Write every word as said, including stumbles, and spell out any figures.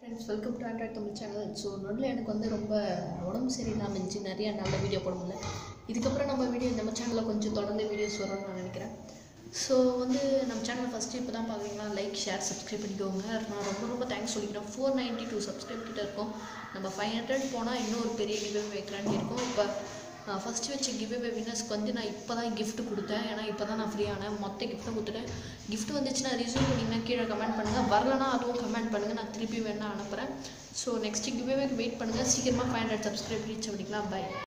Friends welcome to Android Tamil channel. So நடுவில் எனக்கு வந்து ரொம்ப உடம்பு சரியில்லாமல் இருந்துச்சு, நிறைய நல்ல வீடியோ போட முடியல. இதுக்கப்புறம் நம்ம வீடியோ நம்ம சேனலில் கொஞ்சம் தொடர்ந்து வீடியோஸ் வரும்னு நான் நினைக்கிறேன். ஸோ வந்து நம்ம சேனல் ஃபஸ்ட்டு இப்போ தான் பார்க்குறீங்கன்னா லைக் ஷேர் சப்ஸ்கிரைப் பண்ணிக்கோங்க. நான் ரொம்ப ரொம்ப தேங்க்ஸ் சொல்லிக்கிறேன். ஃபோர் நைன்ட்டி டூ சப்ஸ்கிரைப் கிட்ட இருக்கும். நம்ம ஃபைவ் ஹண்ட்ரட் போனால் இன்னும் ஒரு பெரிய கிவ்வே வைக்கிறான்னு இருக்கும். இப்போ ஃபஸ்ட்டு வச்ச கிவ்வே வின்னர்ஸ்க்கு வந்து நான் இப்போ தான் கிஃப்ட் கொடுத்தேன். ஏன்னா இப்போ தான் நான் ஃப்ரீயானேன். மொத்த கிஃப்ட்டை கொடுத்துட்டேன். கிஃப்ட் வந்துச்சுன்னா ரிசீவ் பண்ணிங்கன்னா கீழே கமெண்ட் பண்ணுங்கள். வரலன்னா அதுவும் கமெண்ட் பண்ணுங்கள். நான் திருப்பி வேணா அனுப்புகிறேன். ஸோ நெக்ஸ்ட் கிவ்வேக்கு வெயிட் பண்ணுங்கள். சீக்கிரமாக ஃபைவ் ஹண்ட்ரட் சப்ஸ்கிரைப் ரீச் பண்ணிக்கலாம். பை.